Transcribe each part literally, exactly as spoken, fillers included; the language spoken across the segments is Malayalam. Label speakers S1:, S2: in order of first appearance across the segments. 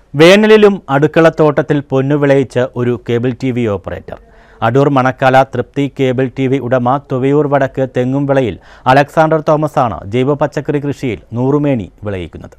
S1: വേനലിലും അടുക്കളത്തോട്ടത്തിൽ പൊന്നുവിളയിച്ച ഒരു cable T V operator. Adoor Manakkala Thripthi cable T V ഉടമ തുവയൂർ വടക്ക് തെങ്ങുംവിളയിൽ അലക്സാണ്ടർ തോമസാണ് ജൈവ പച്ചക്കറി കൃഷിയിൽ നൂറുമേനി വിളയിക്കുന്നത്.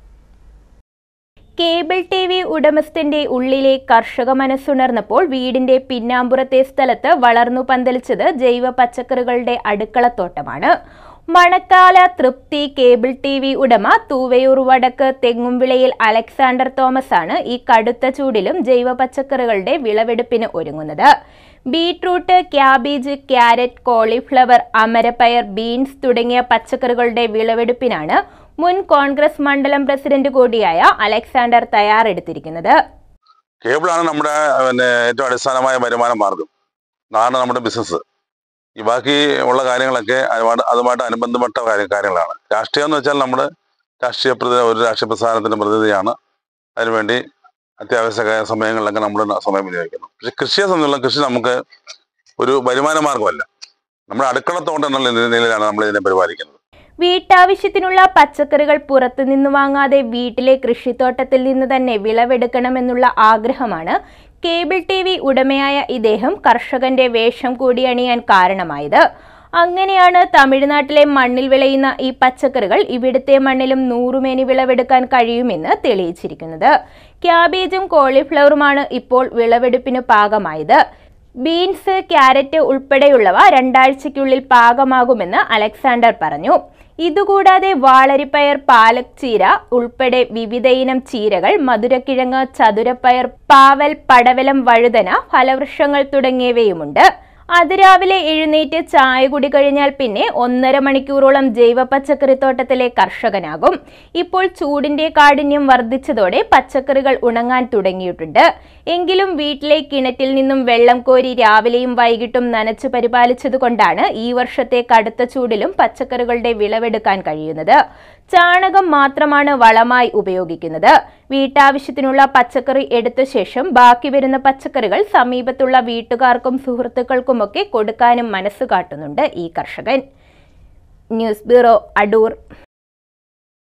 S2: കേബിൾ ടി വി ഉടമസ്ഥന്റെ ഉള്ളിലെ കർഷക മനസ്സുണർന്നപ്പോൾ വീടിന്റെ പിന്നാമ്പുറത്തെ സ്ഥലത്ത് വളർന്നു പന്തലിച്ചത് ജൈവ പച്ചക്കറികളുടെ അടുക്കളത്തോട്ടമാണ്. Manakkala Thripthi cable T V ഉടമ തൂവയൂർ വടക്ക് തെങ്ങുംവിളയിൽ അലക്സാണ്ടർ തോമസ് ആണ് ഈ കടുത്ത ചൂടിലും ജൈവ പച്ചക്കറികളുടെ വിളവെടുപ്പിന് ഒരുങ്ങുന്നത്. ബീട്രൂട്ട്, ക്യാബേജ്, ക്യാരറ്റ്, കോളിഫ്ലവർ, അമരപ്പയർ, ബീൻസ് തുടങ്ങിയ പച്ചക്കറികളുടെ വിളവെടുപ്പിനാണ് മുൻ കോൺഗ്രസ് മണ്ഡലം പ്രസിഡന്റ് കൂടിയായ അലക്സാണ്ടർ തയ്യാറെടുത്തിരിക്കുന്നത്.
S3: കേബിളാണ് നമ്മുടെ ഏറ്റവും അടിസ്ഥാനമായ വരുമാന മാർഗം. അതാണ് നമ്മുടെ ബിസിനസ്. ഈ ബാക്കി ഉള്ള കാര്യങ്ങളൊക്കെ അതുമായിട്ട് അതുമായിട്ട് അനുബന്ധപ്പെട്ട കാര്യ കാര്യങ്ങളാണ് രാഷ്ട്രീയം എന്ന് വെച്ചാൽ നമ്മുടെ രാഷ്ട്രീയ പ്രതി ഒരു രാഷ്ട്രീയ പ്രസ്ഥാനത്തിൻ്റെ പ്രതിനിധിയാണ്. അതിനുവേണ്ടി അത്യാവശ്യ സമയങ്ങളിലൊക്കെ നമ്മൾ സമയം വിനിയോഗിക്കുന്നു. പക്ഷെ കൃഷിയെ സംബന്ധിച്ചുള്ള കൃഷി നമുക്ക് ഒരു വരുമാന മാർഗമല്ല. നമ്മുടെ അടുക്കളത്തോട്ടം എന്നുള്ള നിലയിലാണ് നമ്മൾ ഇതിനെ പരിപാലിക്കുന്നത്.
S2: വീട്ടാവശ്യത്തിനുള്ള പച്ചക്കറികൾ പുറത്തുനിന്ന് വാങ്ങാതെ വീട്ടിലെ കൃഷിത്തോട്ടത്തിൽ നിന്ന് തന്നെ വിളവെടുക്കണമെന്നുള്ള ആഗ്രഹമാണ് കേബിൾ ടി വി ഉടമയായ ഇദ്ദേഹം കർഷകന്റെ വേഷം കൂടി അണിയാൻ കാരണമായത്. അങ്ങനെയാണ് തമിഴ്നാട്ടിലെ മണ്ണിൽ വിളയുന്ന ഈ പച്ചക്കറികൾ ഇവിടുത്തെ മണ്ണിലും നൂറുമേനി വിളവെടുക്കാൻ കഴിയുമെന്ന് തെളിയിച്ചിരിക്കുന്നത്. ക്യാബേജും കോളിഫ്ലവറുമാണ് ഇപ്പോൾ വിളവെടുപ്പിന് പാകമായത്. ബീൻസ്, ക്യാരറ്റ് ഉൾപ്പെടെയുള്ളവ രണ്ടാഴ്ചയ്ക്കുള്ളിൽ പാകമാകുമെന്ന് അലക്സാണ്ടർ പറഞ്ഞു. ഇതുകൂടാതെ വാളരിപ്പയർ, പാലക് ചീര ഉൾപ്പെടെ വിവിധയിനം ചീരകൾ, മധുരക്കിഴങ്ങ്, ചതുരപ്പയർ, പാവൽ, പടവലം, വഴുതന, ഫലവൃക്ഷങ്ങൾ തുടങ്ങിയവയുമുണ്ട്. അതിരാവിലെ എഴുന്നേറ്റ് ചായ കുടി കഴിഞ്ഞാൽ പിന്നെ ഒന്നര മണിക്കൂറോളം ജൈവ പച്ചക്കറിത്തോട്ടത്തിലെ കർഷകനാകും. ഇപ്പോൾ ചൂടിന്റെ കാഠിന്യം വർദ്ധിച്ചതോടെ പച്ചക്കറികൾ ഉണങ്ങാൻ തുടങ്ങിയിട്ടുണ്ട്. എങ്കിലും വീട്ടിലെ കിണറ്റിൽ നിന്നും വെള്ളം കോരി രാവിലെയും വൈകിട്ടും നനച്ചു പരിപാലിച്ചതുകൊണ്ടാണ് ഈ വർഷത്തെ കടുത്ത ചൂടിലും പച്ചക്കറികളുടെ വിളവെടുക്കാൻ കഴിയുന്നത്. ചാണകം മാത്രമാണ് വളമായി ഉപയോഗിക്കുന്നത്. വീട്ടാവശ്യത്തിനുള്ള പച്ചക്കറി എടുത്ത ശേഷം ബാക്കി വരുന്ന പച്ചക്കറികൾ സമീപത്തുള്ള വീട്ടുകാർക്കും സുഹൃത്തുക്കൾക്കുമൊക്കെ കൊടുക്കാനും മനസ്സ് കാട്ടുന്നുണ്ട് ഈ കർഷകൻ. News bureau, Adoor.